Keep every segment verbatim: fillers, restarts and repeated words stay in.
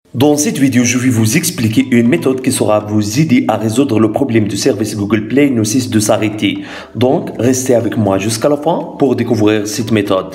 Dans cette vidéo, je vais vous expliquer une méthode qui saura vous aider à résoudre le problème du service Google Play ne cesse de s'arrêter. Donc, restez avec moi jusqu'à la fin pour découvrir cette méthode.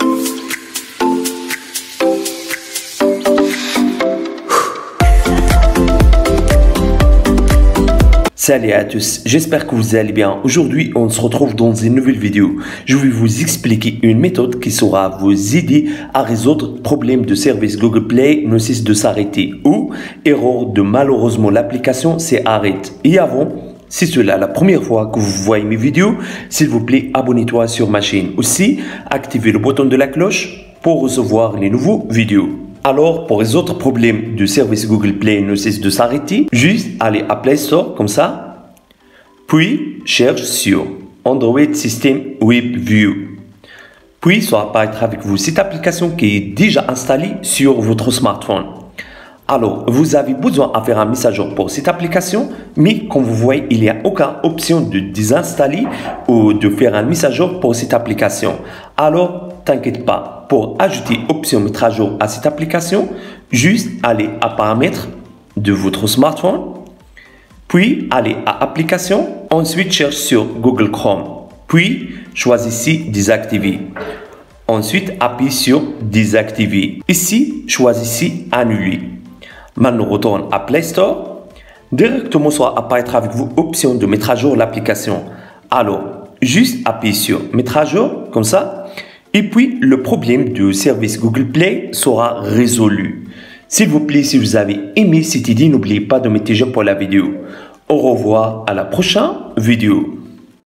Salut à tous, j'espère que vous allez bien. Aujourd'hui, on se retrouve dans une nouvelle vidéo. Je vais vous expliquer une méthode qui saura vous aider à résoudre le problème de service Google Play ne cesse de s'arrêter ou erreur de malheureusement l'application s'arrête. Et avant, si c'est la première fois que vous voyez mes vidéos, s'il vous plaît, abonnez-toi sur ma chaîne. Aussi, activez le bouton de la cloche pour recevoir les nouveaux vidéos. Alors, pour les autres problèmes du service Google Play ne cesse de s'arrêter, juste allez à Play Store comme ça, puis cherche sur Android System Web View. Puis, ça va apparaître avec vous cette application qui est déjà installée sur votre smartphone. Alors, vous avez besoin de faire un mise à jour pour cette application, mais comme vous voyez, il n'y a aucune option de désinstaller ou de faire un mise à jour pour cette application. Alors, t'inquiète pas. Pour ajouter option mettre à jour à cette application, juste aller à paramètres de votre smartphone, puis aller à application, ensuite cherche sur Google Chrome, puis choisissez désactiver. Ensuite, appuyez sur désactiver. Ici, choisissez annuler. Maintenant, retourne à Play Store. Directement, soit apparaître avec vous option de mettre à jour l'application. Alors, juste appuyez sur mettre à jour, comme ça. Et puis, le problème du service Google Play sera résolu. S'il vous plaît, si vous avez aimé cette idée, n'oubliez pas de mettre j'aime pour la vidéo. Au revoir, à la prochaine vidéo.